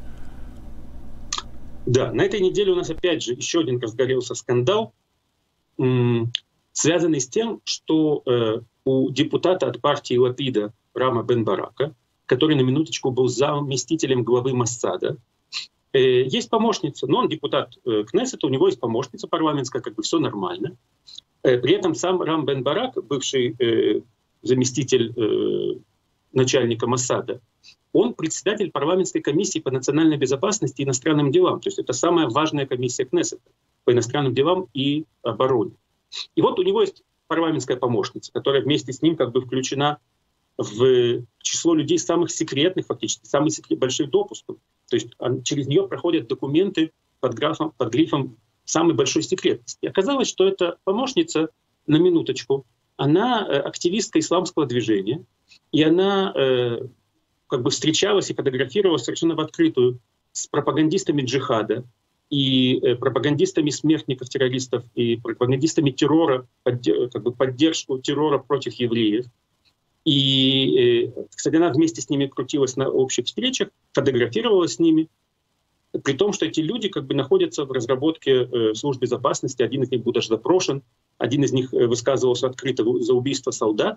Да, на этой неделе у нас опять же еще один разгорелся скандал, м- связанный с тем, что э, у депутата от партии Лапида Рама Бен-Барака, который на минуточку был заместителем главы Моссада, э, есть помощница, но он депутат э, Кнессета, у него есть помощница парламентская, как бы все нормально. Э, при этом сам Рам Бен-Барак, бывший э, заместитель э, начальника Моссада, он председатель парламентской комиссии по национальной безопасности и иностранным делам. То есть это самая важная комиссия Кнессета по иностранным делам и обороне. И вот у него есть парламентская помощница, которая вместе с ним как бы включена в число людей самых секретных, фактически, самый секрет, большой допуск. То есть он, через нее проходят документы под, графом, под грифом самой большой секретности. И оказалось, что эта помощница, на минуточку, она активистка исламского движения, и она э, как бы встречалась и фотографировалась совершенно в открытую с пропагандистами джихада и э, пропагандистами смертников, террористов и пропагандистами террора, поддер, как бы поддержку террора против евреев. И, э, кстати, она вместе с ними крутилась на общих встречах, фотографировалась с ними, при том, что эти люди как бы находятся в разработке э, служб безопасности, один из них был даже запрошен, один из них высказывался открыто за убийство солдат.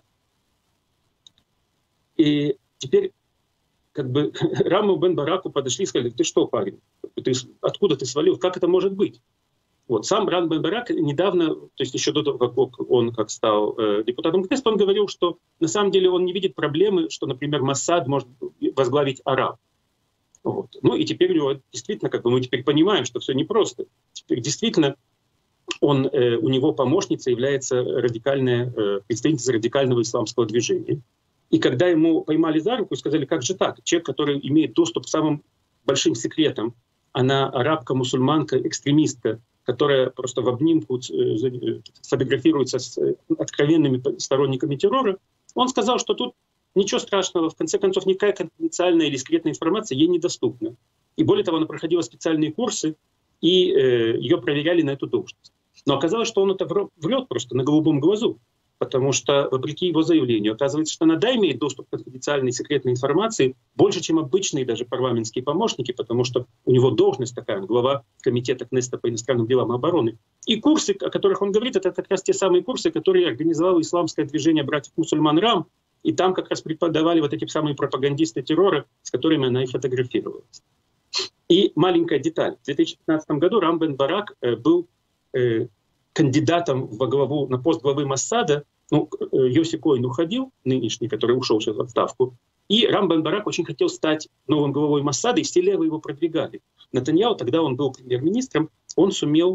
И теперь как бы Раму Бен-Бараку подошли и сказали, ты что, парень, ты, откуда ты свалил, как это может быть? Вот. Сам Рам Бен-Барак недавно, то есть еще до того, как он как стал э, депутатом Кнессета, он говорил, что на самом деле он не видит проблемы, что, например, Моссад может возглавить араб. Вот. Ну и теперь у него действительно, как бы мы теперь понимаем, что все непросто. Теперь действительно он, э, у него помощница является радикальная, э, представительница радикального исламского движения. И когда ему поймали за руку и сказали, как же так, человек, который имеет доступ к самым большим секретам, она арабка, мусульманка, экстремистка, которая просто в обнимку сфотографируется с откровенными сторонниками террора, он сказал, что тут ничего страшного, в конце концов, никакая конфиденциальная или секретная информация ей недоступна. И более того, она проходила специальные курсы, и э, ее проверяли на эту должность. Но оказалось, что он это врет просто на голубом глазу, потому что, вопреки его заявлению, оказывается, что она да имеет доступ к конфиденциальной и секретной информации больше, чем обычные даже парламентские помощники, потому что у него должность такая, он глава комитета Кнессета по иностранным делам и обороны. И курсы, о которых он говорит, это как раз те самые курсы, которые организовало исламское движение братьев-мусульман РАМ, и там как раз преподавали вот эти самые пропагандисты террора, с которыми она и фотографировалась. И маленькая деталь. В две тысячи пятнадцатом году Рам Бен-Барак э, был э, кандидатом во главу, на пост главы Моссада. Ну, э, Йоси Коэн уходил, нынешний, который ушел сейчас в отставку. И Рам Бен-Барак очень хотел стать новым главой Моссада, и все левые его продвигали. Нетаньяху, тогда он был премьер-министром, он сумел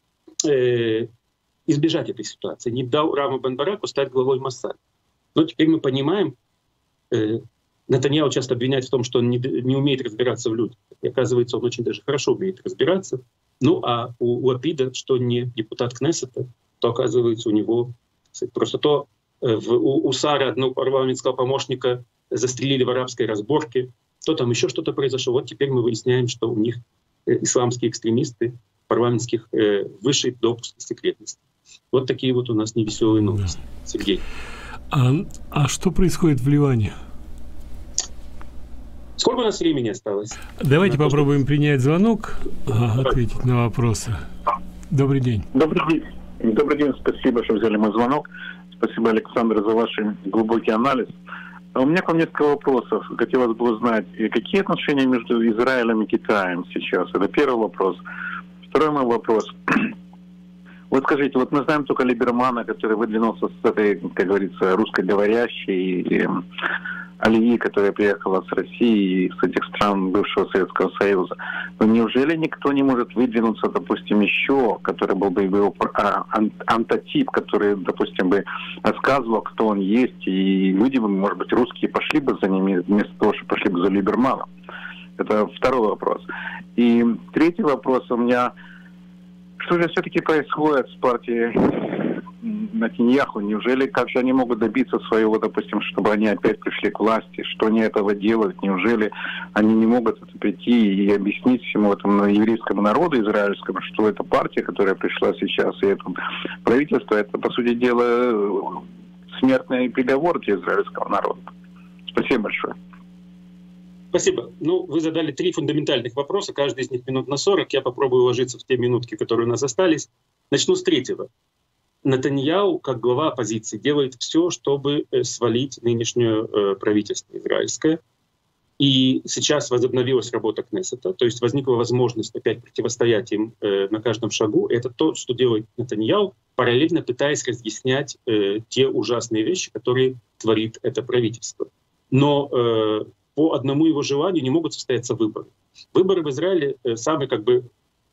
э, избежать этой ситуации, не дал Раму Бен-Бараку стать главой Моссада. Но теперь мы понимаем, э, Нетаньяху часто обвиняет в том, что он не, не умеет разбираться в людях. И оказывается, он очень даже хорошо умеет разбираться. Ну а у Лапида, что не депутат Кнессета, то оказывается у него просто то э, в, у, у Сары одного парламентского помощника застрелили в арабской разборке, то там еще что-то произошло. Вот теперь мы выясняем, что у них э, исламские экстремисты парламентских э, высший допуск секретности. Вот такие вот у нас невеселые новости. Да. Сергей. А, а что происходит в Ливане? Сколько у нас времени осталось? Давайте на попробуем то, что... принять звонок, а, ответить на вопросы. Добрый день. Добрый день. Добрый день. Спасибо, что взяли мой звонок. Спасибо, Александр, за ваш глубокий анализ. У меня к вам несколько вопросов. Хотелось бы узнать, какие отношения между Израилем и Китаем сейчас? Это первый вопрос. Второй мой вопрос. Вот скажите, вот мы знаем только Либермана, который выдвинулся с этой, как говорится, русскоговорящей Алии, которая приехала с России и с этих стран бывшего Советского Союза. Но неужели никто не может выдвинуться, допустим, еще, который был бы его антотип, который, допустим, бы рассказывал, кто он есть, и люди, может быть, русские пошли бы за ними, вместо того, что пошли бы за Либерманом? Это второй вопрос. И третий вопрос у меня. Что же все-таки происходит с партией Нетаньяху? Неужели как-то они могут добиться своего, допустим, чтобы они опять пришли к власти? Что они этого делают? Неужели они не могут это прийти и объяснить всему этому еврейскому народу израильскому, что эта партия, которая пришла сейчас, и это правительство, это, по сути дела, смертный приговор для израильского народа? Спасибо большое. Спасибо. Ну, вы задали три фундаментальных вопроса, каждый из них минут на сорок. Я попробую уложиться в те минутки, которые у нас остались. Начну с третьего. Нетаньяху, как глава оппозиции, делает все, чтобы свалить нынешнее э, правительство израильское. И сейчас возобновилась работа Кнессета, то есть возникла возможность опять противостоять им э, на каждом шагу. Это то, что делает Нетаньяху, параллельно пытаясь разъяснять э, те ужасные вещи, которые творит это правительство. Но э, по одному его желанию не могут состояться выборы. Выборы в Израиле э, самый как бы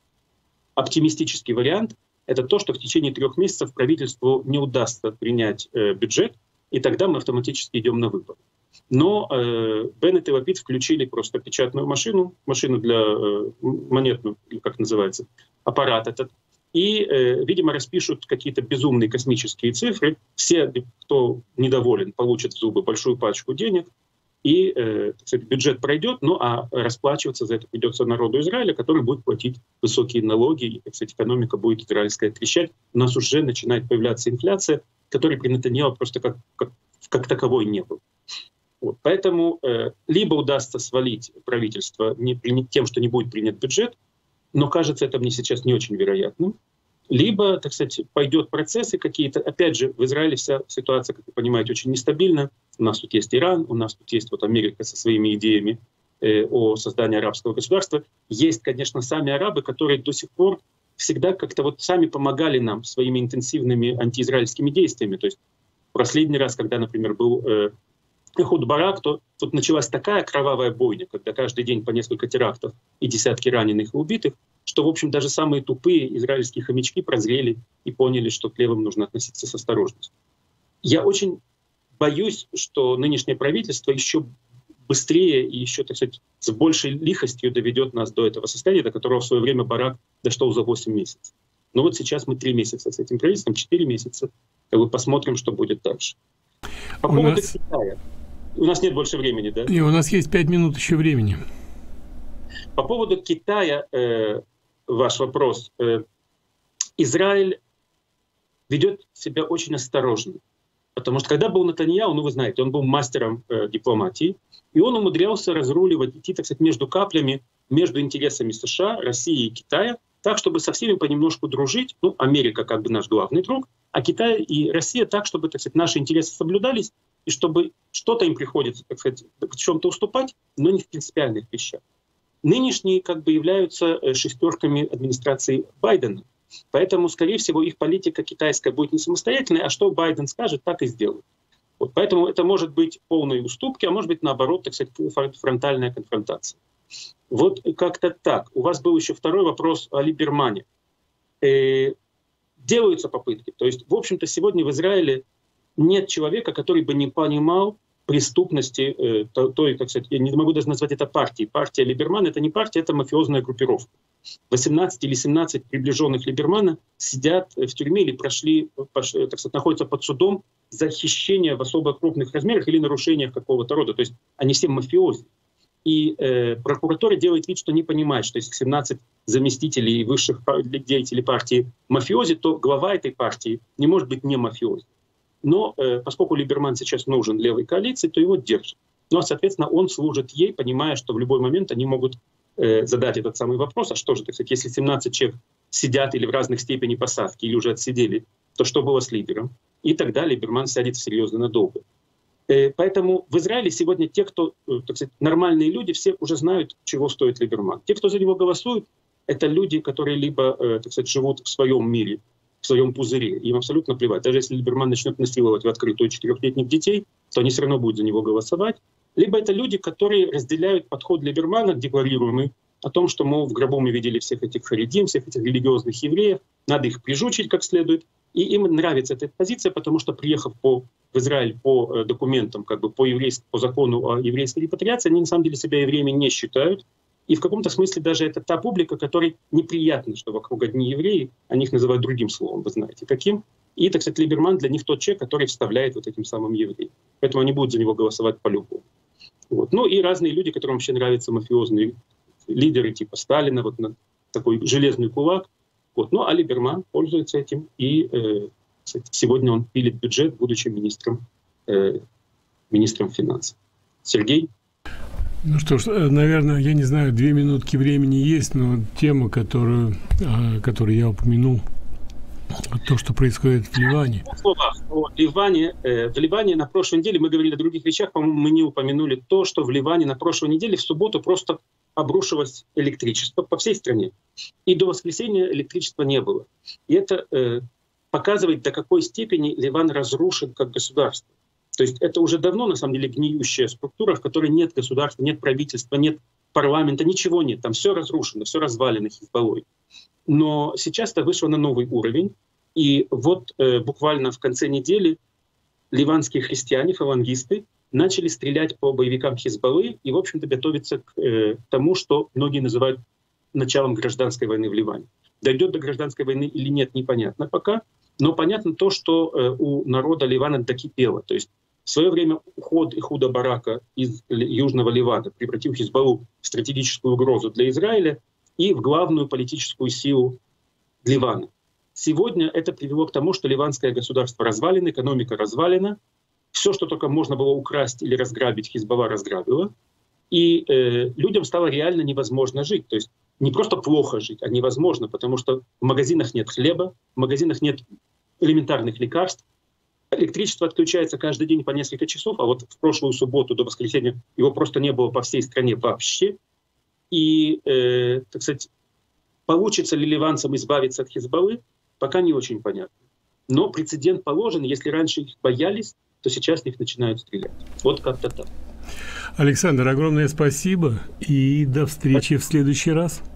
оптимистический вариант — это то, что в течение трех месяцев правительству не удастся принять э, бюджет, и тогда мы автоматически идем на выборы. Но э, Беннет и Лапид включили просто печатную машину, машину для э, монетную, как называется, аппарат этот, и, э, видимо, распишут какие-то безумные космические цифры. Все, кто недоволен, получат в зубы большую пачку денег, и э, кстати, бюджет пройдет, ну а расплачиваться за это придется народу Израиля, который будет платить высокие налоги, и, кстати, экономика будет израильская трещать. У нас уже начинает появляться инфляция, которой при Нетаньяху просто как, как, как таковой не было. Вот. Поэтому э, либо удастся свалить правительство не, тем, что не будет принят бюджет, но кажется это мне сейчас не очень вероятным, либо, так сказать, пойдет процессы какие-то. Опять же, в Израиле вся ситуация, как вы понимаете, очень нестабильна. У нас тут есть Иран, у нас тут есть вот Америка со своими идеями э, о создании арабского государства. Есть, конечно, сами арабы, которые до сих пор всегда как-то вот сами помогали нам своими интенсивными антиизраильскими действиями. То есть в последний раз, когда, например, был э, Эхуд Барак, то тут началась такая кровавая бойня, когда каждый день по несколько терактов и десятки раненых и убитых, что, в общем, даже самые тупые израильские хомячки прозрели и поняли, что к левым нужно относиться с осторожностью. Я очень боюсь, что нынешнее правительство еще быстрее и еще, так сказать, с большей лихостью доведет нас до этого состояния, до которого в свое время Барак дошел за восемь месяцев. Но вот сейчас мы три месяца с этим правительством, четыре месяца, как бы посмотрим, что будет дальше. По у поводу нас... Китая. У нас нет больше времени, да? И у нас есть пять минут еще времени. По поводу Китая, э, ваш вопрос. Э, Израиль ведет себя очень осторожно. Потому что когда был Нетаньяху, ну вы знаете, он был мастером э, дипломатии, и он умудрялся разруливать, идти, так сказать, между каплями, между интересами США, России и Китая, так, чтобы со всеми понемножку дружить. Ну, Америка как бы наш главный друг, а Китай и Россия так, чтобы, так сказать, наши интересы соблюдались, и чтобы что-то им приходится, так сказать, в чем-то уступать, но не в принципиальных вещах. Нынешние как бы являются шестерками администрации Байдена. Поэтому, скорее всего, их политика китайская будет не самостоятельной, а что Байден скажет, так и сделают. Вот поэтому это может быть полные уступки, а может быть, наоборот, так сказать, фронтальная конфронтация. Вот как-то так. У вас был еще второй вопрос о Либермане. Э, делаются попытки. То есть, в общем-то, сегодня в Израиле нет человека, который бы не понимал преступности э, той, так сказать, я не могу даже назвать это партией. Партия Либермана — это не партия, это мафиозная группировка. восемнадцать или семнадцать приближенных Либермана сидят в тюрьме или прошли, так сказать, находятся под судом за хищение в особо крупных размерах или нарушение какого-то рода. То есть они все мафиози. И э, прокуратура делает вид, что не понимает, что если семнадцать заместителей и высших деятелей партии мафиози, то глава этой партии не может быть не мафиози. Но э, поскольку Либерман сейчас нужен левой коалиции, то его держат. Ну а, соответственно, он служит ей, понимая, что в любой момент они могут э, задать этот самый вопрос: а что же, так сказать, если семнадцать человек сидят или в разных степени посадки, или уже отсидели, то что было с лидером? И тогда Либерман сядет серьезно надолго. Поэтому в Израиле сегодня те, кто, так сказать, нормальные люди, все уже знают, чего стоит Либерман. Те, кто за него голосуют, это люди, которые либо, так сказать, живут в своем мире, в своем пузыре, им абсолютно плевать. Даже если Либерман начнет насиловать в открытую четырехлетних детей, то они все равно будут за него голосовать. Либо это люди, которые разделяют подход Либермана, декларируемый, о том, что, мол, в гробу мы видели всех этих харидим, всех этих религиозных евреев, надо их прижучить как следует. И им нравится эта позиция, потому что, приехав по, в Израиль по документам, как бы по, по закону о еврейской репатриации, они на самом деле себя евреями не считают. И в каком-то смысле даже это та публика, которой неприятно, что вокруг одни евреи, они их называют другим словом, вы знаете, каким. И, так сказать, Либерман для них тот человек, который вставляет вот этим самым евреем. Поэтому они будут за него голосовать по-любому. Вот. Ну и разные люди, которым вообще нравятся мафиозные лидеры типа Сталина, вот на такой железный кулак. Вот. Ну а Либерман пользуется этим, и э, кстати, сегодня он пилит бюджет, будучи министром, э, министром финансов. Сергей? Ну что ж, наверное, я не знаю, две минутки времени есть, но тема, которую, которую я упомянул, то, что происходит в Ливане. В словах о Ливане. В Ливане на прошлой неделе, мы говорили о других вещах, по-моему, мы не упомянули то, что в Ливане на прошлой неделе в субботу просто обрушилось электричество по всей стране. И до воскресенья электричества не было. И это э, показывает, до какой степени Ливан разрушен как государство. То есть это уже давно, на самом деле, гниющая структура, в которой нет государства, нет правительства, нет парламента, ничего нет. Там все разрушено, все развалено Хизбаллой. Но сейчас это вышло на новый уровень. И вот э, буквально в конце недели ливанские христиане, фалангисты, начали стрелять по боевикам Хизбаллы и, в общем-то, готовиться к э, тому, что многие называют началом гражданской войны в Ливане. Дойдет до гражданской войны или нет, непонятно пока. Но понятно то, что э, у народа Ливана докипело. То есть в свое время уход Эхуда Барака из Южного Ливана превратил Хизбаллу в стратегическую угрозу для Израиля и в главную политическую силу Ливана. Сегодня это привело к тому, что ливанское государство развалено, экономика развалена. Все, что только можно было украсть или разграбить, Хизбалла разграбила. И э, людям стало реально невозможно жить. То есть не просто плохо жить, а невозможно, потому что в магазинах нет хлеба, в магазинах нет элементарных лекарств. Электричество отключается каждый день по несколько часов, а вот в прошлую субботу до воскресенья его просто не было по всей стране вообще. И, э, так сказать, получится ли ливанцам избавиться от Хизбаллы, пока не очень понятно. Но прецедент положен, если раньше их боялись, то сейчас в них начинают стрелять. Вот как-то так. Александр, огромное спасибо и до встречи в следующий раз.